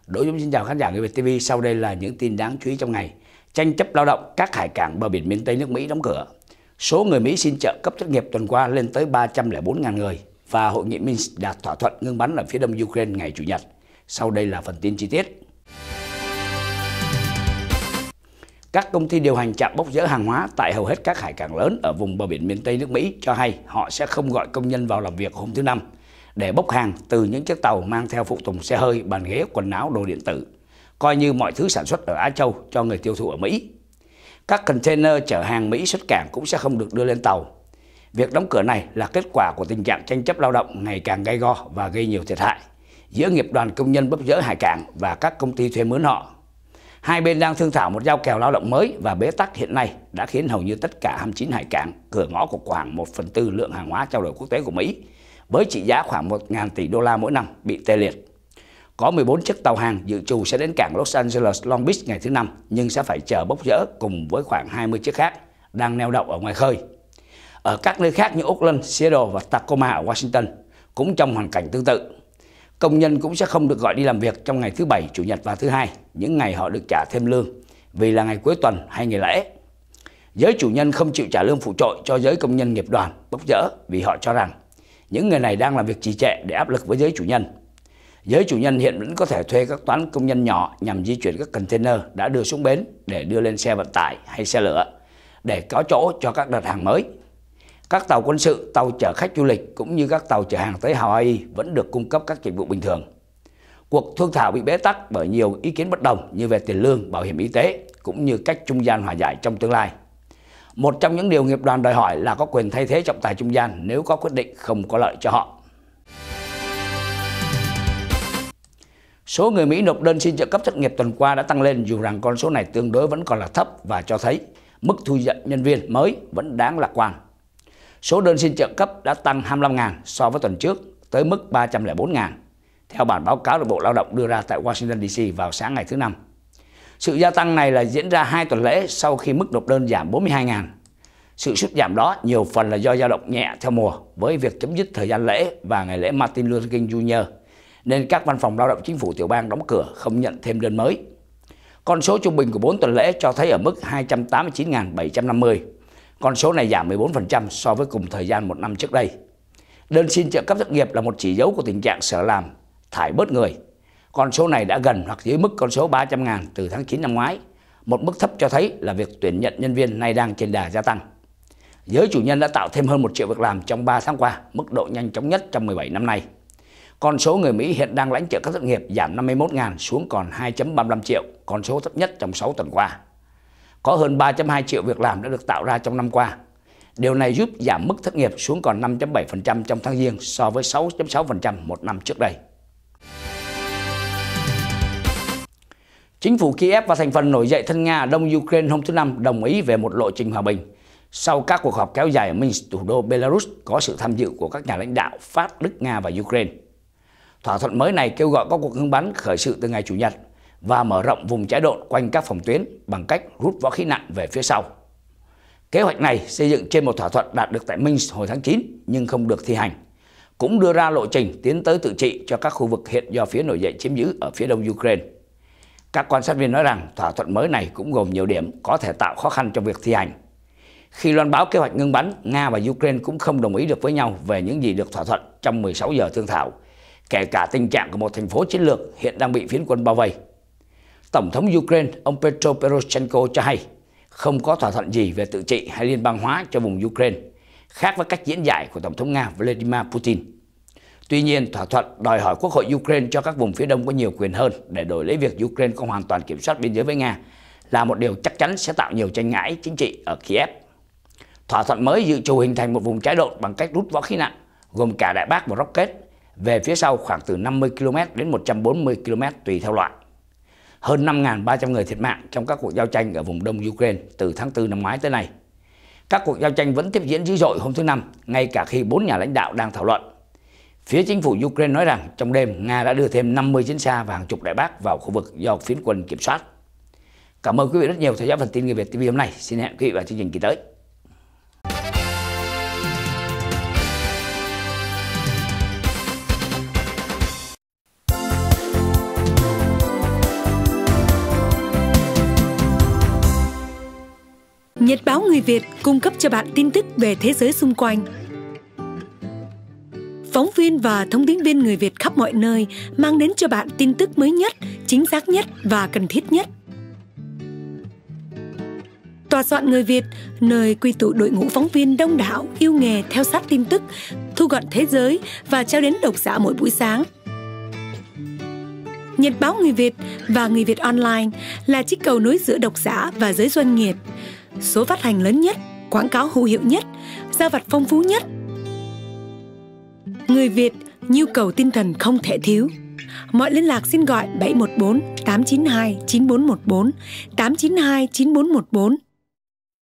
Đỗ Dũng xin chào khán giả Người Việt TV. Sau đây là những tin đáng chú ý trong ngày. Tranh chấp lao động, các hải cảng bờ biển miền Tây nước Mỹ đóng cửa. Số người Mỹ xin trợ cấp thất nghiệp tuần qua lên tới 304.000 người. Và hội nghị Minsk đạt thỏa thuận ngưng bắn ở phía đông Ukraine ngày Chủ nhật. Sau đây là phần tin chi tiết. Các công ty điều hành trạm bốc dỡ hàng hóa tại hầu hết các hải cảng lớn ở vùng bờ biển miền Tây nước Mỹ cho hay họ sẽ không gọi công nhân vào làm việc hôm thứ Năm để bốc hàng từ những chiếc tàu mang theo phụ tùng xe hơi, bàn ghế, quần áo, đồ điện tử, coi như mọi thứ sản xuất ở Á Châu cho người tiêu thụ ở Mỹ. Các container chở hàng Mỹ xuất cảng cũng sẽ không được đưa lên tàu. Việc đóng cửa này là kết quả của tình trạng tranh chấp lao động ngày càng gay go và gây nhiều thiệt hại giữa nghiệp đoàn công nhân bốc dỡ hải cảng và các công ty thuê mướn họ. Hai bên đang thương thảo một giao kèo lao động mới và bế tắc hiện nay đã khiến hầu như tất cả 29 hải cảng, cửa ngõ của khoảng 1/4 lượng hàng hóa trao đổi quốc tế của Mỹ, với trị giá khoảng 1.000 tỷ đô la mỗi năm, bị tê liệt. Có 14 chiếc tàu hàng dự trù sẽ đến cảng Los Angeles Long Beach ngày thứ Năm, nhưng sẽ phải chờ bốc dỡ cùng với khoảng 20 chiếc khác đang neo đậu ở ngoài khơi. Ở các nơi khác như Oakland, Seattle và Tacoma ở Washington cũng trong hoàn cảnh tương tự. Công nhân cũng sẽ không được gọi đi làm việc trong ngày thứ Bảy, Chủ nhật và thứ Hai, những ngày họ được trả thêm lương vì là ngày cuối tuần hay ngày lễ. Giới chủ nhân không chịu trả lương phụ trội cho giới công nhân nghiệp đoàn bốc dỡ vì họ cho rằng những người này đang làm việc trì trệ để áp lực với giới chủ nhân. Giới chủ nhân hiện vẫn có thể thuê các toán công nhân nhỏ nhằm di chuyển các container đã đưa xuống bến để đưa lên xe vận tải hay xe lửa để có chỗ cho các đợt hàng mới. Các tàu quân sự, tàu chở khách du lịch cũng như các tàu chở hàng tới Hawaii vẫn được cung cấp các dịch vụ bình thường. Cuộc thương thảo bị bế tắc bởi nhiều ý kiến bất đồng như về tiền lương, bảo hiểm y tế cũng như cách trung gian hòa giải trong tương lai. Một trong những điều nghiệp đoàn đòi hỏi là có quyền thay thế trọng tài trung gian nếu có quyết định không có lợi cho họ. Số người Mỹ nộp đơn xin trợ cấp thất nghiệp tuần qua đã tăng lên dù rằng con số này tương đối vẫn còn là thấp và cho thấy mức thu nhập nhân viên mới vẫn đáng lạc quan. Số đơn xin trợ cấp đã tăng 25.000 so với tuần trước tới mức 304.000, theo bản báo cáo được Bộ Lao động đưa ra tại Washington DC vào sáng ngày thứ Năm. Sự gia tăng này là diễn ra 2 tuần lễ sau khi mức nộp đơn giảm 42.000. Sự sút giảm đó nhiều phần là do dao động nhẹ theo mùa với việc chấm dứt thời gian lễ và ngày lễ Martin Luther King Jr. nên các văn phòng lao động chính phủ tiểu bang đóng cửa không nhận thêm đơn mới. Con số trung bình của 4 tuần lễ cho thấy ở mức 289.750. Con số này giảm 14% so với cùng thời gian một năm trước đây. Đơn xin trợ cấp thất nghiệp là một chỉ dấu của tình trạng sở làm thải bớt người. Con số này đã gần hoặc dưới mức con số 300.000 từ tháng 9 năm ngoái. Một mức thấp cho thấy là việc tuyển nhận nhân viên nay đang trên đà gia tăng. Giới chủ nhân đã tạo thêm hơn 1 triệu việc làm trong 3 tháng qua, mức độ nhanh chóng nhất trong 17 năm nay. Con số người Mỹ hiện đang lãnh trợ cấp thất nghiệp giảm 51.000 xuống còn 2,35 triệu, con số thấp nhất trong 6 tuần qua. Có hơn 3,2 triệu việc làm đã được tạo ra trong năm qua. Điều này giúp giảm mức thất nghiệp xuống còn 5,7% trong tháng Giêng so với 6,6% một năm trước đây. Chính phủ Kiev và thành phần nổi dậy thân Nga ở đông Ukraine hôm thứ Năm đồng ý về một lộ trình hòa bình sau các cuộc họp kéo dài ở Minsk, thủ đô Belarus, có sự tham dự của các nhà lãnh đạo Pháp, Đức, Nga và Ukraine. Thỏa thuận mới này kêu gọi các cuộc ngưng bắn khởi sự từ ngày Chủ nhật và mở rộng vùng trái đồn quanh các phòng tuyến bằng cách rút võ khí nặng về phía sau. Kế hoạch này xây dựng trên một thỏa thuận đạt được tại Minsk hồi tháng 9 nhưng không được thi hành, cũng đưa ra lộ trình tiến tới tự trị cho các khu vực hiện do phía nổi dậy chiếm giữ ở phía đông Ukraine. Các quan sát viên nói rằng thỏa thuận mới này cũng gồm nhiều điểm có thể tạo khó khăn trong việc thi hành. Khi loan báo kế hoạch ngưng bắn, Nga và Ukraine cũng không đồng ý được với nhau về những gì được thỏa thuận trong 16 giờ thương thảo, kể cả tình trạng của một thành phố chiến lược hiện đang bị phiến quân bao vây. Tổng thống Ukraine, ông Petro Poroshenko cho hay không có thỏa thuận gì về tự trị hay liên bang hóa cho vùng Ukraine, khác với cách diễn giải của Tổng thống Nga Vladimir Putin. Tuy nhiên, thỏa thuận đòi hỏi Quốc hội Ukraine cho các vùng phía đông có nhiều quyền hơn để đổi lấy việc Ukraine không hoàn toàn kiểm soát biên giới với Nga là một điều chắc chắn sẽ tạo nhiều tranh cãi chính trị ở Kiev. Thỏa thuận mới dự trù hình thành một vùng trái đồn bằng cách rút võ khí nặng, gồm cả đại bác và rocket, về phía sau khoảng từ 50 km đến 140 km tùy theo loại. Hơn 5.300 người thiệt mạng trong các cuộc giao tranh ở vùng đông Ukraine từ tháng 4 năm ngoái tới nay. Các cuộc giao tranh vẫn tiếp diễn dữ dội hôm thứ Năm, ngay cả khi 4 nhà lãnh đạo đang thảo luận. Phía chính phủ Ukraine nói rằng trong đêm Nga đã đưa thêm 50 chiến xa và hàng chục đại bác vào khu vực do phiến quân kiểm soát. Cảm ơn quý vị rất nhiều theo dõi phần tin Người Việt TV hôm nay. Xin hẹn quý vị vào chương trình kỳ tới. Nhật báo Người Việt cung cấp cho bạn tin tức về thế giới xung quanh. Phóng viên và thông tin viên người Việt khắp mọi nơi mang đến cho bạn tin tức mới nhất, chính xác nhất và cần thiết nhất. Tòa soạn Người Việt, nơi quy tụ đội ngũ phóng viên đông đảo, yêu nghề theo sát tin tức, thu gọn thế giới và trao đến độc giả mỗi buổi sáng. Nhật báo Người Việt và Người Việt Online là chiếc cầu nối giữa độc giả và giới doanh nghiệp. Số phát hành lớn nhất, quảng cáo hữu hiệu nhất, giao vặt phong phú nhất. Người Việt, nhu cầu tinh thần không thể thiếu. Mọi liên lạc xin gọi 714 892 9414, 892 9414.